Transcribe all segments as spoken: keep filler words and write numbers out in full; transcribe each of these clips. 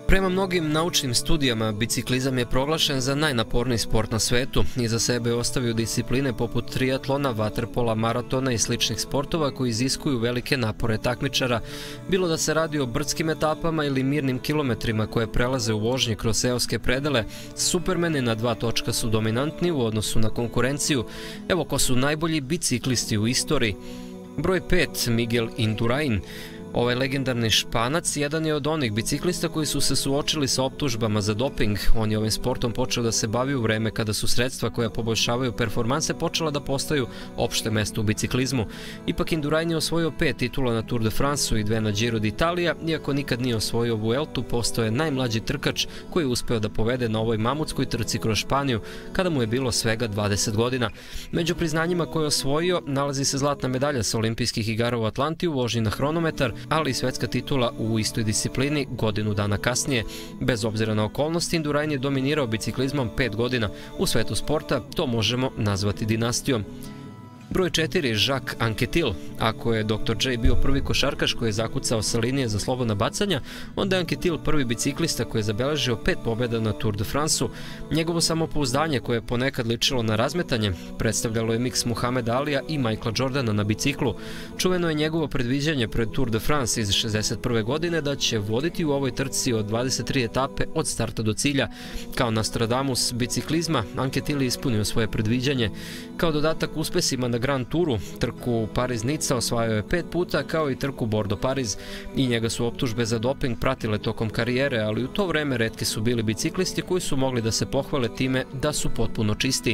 Prema mnogim naučnim studijama, biciklizam je proglašen za najnaporniji sport na svetu. Iza sebe je ostavio discipline poput triatlona, vaterpola, maratona i sličnih sportova koji iziskuju velike napore takmičara, bilo da se radi o brdskim etapama ili mirnim kilometrima koje prelaze u vožnji kroz seoske predele. Supermeni na dva točka su dominantni u odnosu na konkurenciju. Evo ko su najbolji biciklisti u istoriji. Broj pet, Miguel Indurain. Ovaj legendarni Španac jedan je od onih biciklista koji su se suočili sa optužbama za doping. On je ovim sportom počeo da se bavi u vreme kada su sredstva koja poboljšavaju performanse počela da postaju opšte mesto u biciklizmu. Ipak Indurain je osvojio pet titula na Tour de France-u i dve na Giro d'Italia, iako nikad nije osvojio Vueltu, postao je najmlađi trkač koji je uspeo da povede na ovoj mamutskoj trci kroz Španiju, kada mu je bilo svega dvadeset godina. Među priznanjima koje je osvojio nalazi se zlatna medalja sa olimpijskih igara u Atlanti u vožnji na hronometar, ali i svetska titula u istoj disciplini godinu dana kasnije. Bez obzira na okolnosti, Indurain je dominirao biciklizmom pet godina. U svetu sporta to možemo nazvati dinastijom. Broj četiri, Jacques Anquetil. Ako je doktor J bio prvi košarkaš koji je zakucao sa linije za slobodna bacanja, onda je Anquetil prvi biciklista koji je zabeležio pet pobjeda na Tour de France-u. Njegovo samopouzdanje, koje je ponekad ličilo na razmetanje, predstavljalo je miks Muhameda Alija i Michaela Jordana na biciklu. Čuveno je njegovo predviđanje pred Tour de France iz šezdeset prve godine da će voditi u ovoj trci od dvadeset tri etape od starta do cilja. Kao Nostradamus biciklizma, Anquetil je ispunio svoje predviđanje. Kao dodatak uspesima na Grand Touru, trku Pariz-Nica osvajao je pet puta, kao i trku Bordeaux-Pariz. I njega su optužbe za doping pratile tokom karijere, ali u to vreme retki su bili biciklisti koji su mogli da se pohvale time da su potpuno čisti.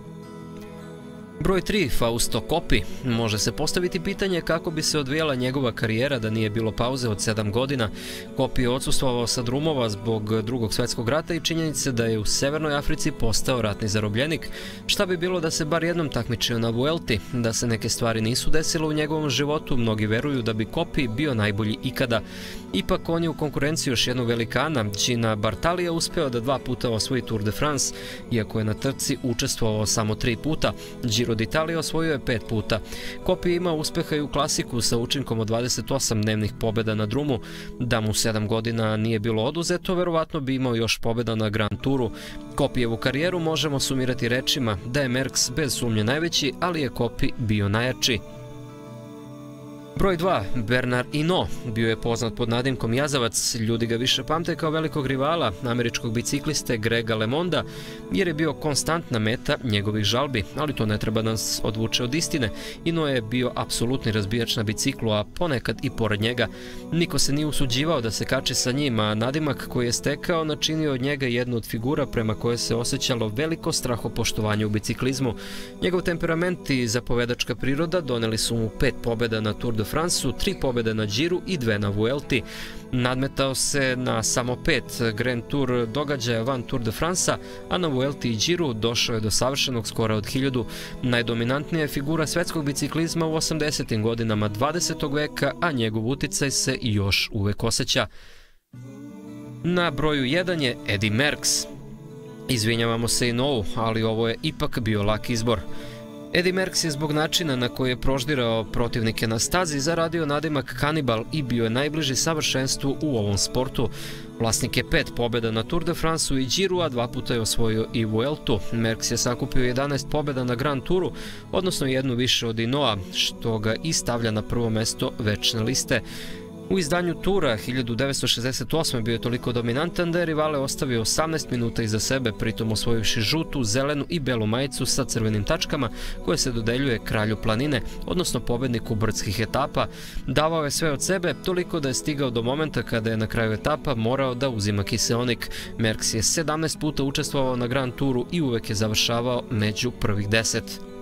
Broj tri, Fausto Coppi. Može se postaviti pitanje kako bi se odvijala njegova karijera da nije bilo pauze od sedam godina. Coppi je odsustvovao sa drumova zbog drugog svetskog rata i činjenice da je u Severnoj Africi postao ratni zarobljenik. Šta bi bilo da se bar jednom takmičio na Vuelti? Da se neke stvari nisu desile u njegovom životu, mnogi veruju da bi Coppi bio najbolji ikada. Ipak on je u konkurenciji još jednog velikana, Gina Bartalija, uspeo da dva puta osvoji Tour de France, iako je na trci učestvovao samo tri puta. Giro d'Italia osvojio je pet puta. Coppi je imao uspeha i u klasiku sa učinkom od dvadeset osam dnevnih pobjeda na drumu. Da mu sedam godina nije bilo oduzeto, verovatno bi imao još pobjeda na Grand Touru. Coppijevu karijeru možemo sumirati rečima da je Merckx bez sumnje najveći, ali je Coppi bio najjači. Broj dva, Bernard Hinault. Bio je poznat pod nadimkom Jazavac, ljudi ga više pamte kao velikog rivala američkog bicikliste Grega LeMonda, jer je bio konstantna meta njegovih žalbi, ali to ne treba nas odvuče od istine. Hinault je bio apsolutni razbijač na biciklu, a ponekad i pored njega. Niko se nije usuđivao da se kači sa njim, a nadimak koji je stekao načinio od njega jednu od figura prema koje se osjećalo veliko strahopoštovanje u biciklizmu. Njegov temperament i zapovedačka priroda doneli su mu pet pobjeda na Tour de France-u, tri pobjede na Giru i dve na Vuelti. Nadmetao se na samo pet Grand Tour događaja van Tour de France-a, a na Vuelti i Giru došao je do savršenog skora od hiljadu. Najdominantnija je figura svetskog biciklizma u osamdesetim godinama dvadesetog veka, a njegov uticaj se još uvek osjeća. Na broju jedan je Eddy Merckx. Izvinjavamo se Hinaultu, ali ovo je ipak bio lak izbor. Eddy Merckx je zbog načina na koji je proždirao protivnike na stazi zaradio nadimak kanibal i bio je najbliži savršenstvu u ovom sportu. Vlasnik je pet pobjeda na Tour de France-u i Giru, a dva puta je osvojio i Vueltu. Merckx je sakupio jedanaest pobjeda na Grand Touru, odnosno jednu više od Hinaulta, što ga i stavlja na prvo mesto večne liste. U izdanju Tura hiljadu devetsto šezdeset osme bio je toliko dominantan da je rivale ostavio osamnaest minuta iza sebe, pritom osvojivši žutu, zelenu i belu majicu sa crvenim tačkama koje se dodeljuje kralju planine, odnosno pobedniku brdskih etapa. Davao je sve od sebe, toliko da je stigao do momenta kada je na kraju etapa morao da uzima kiseonik. Merckx je sedamnaest puta učestvovao na Grand Touru i uvek je završavao među prvih deset.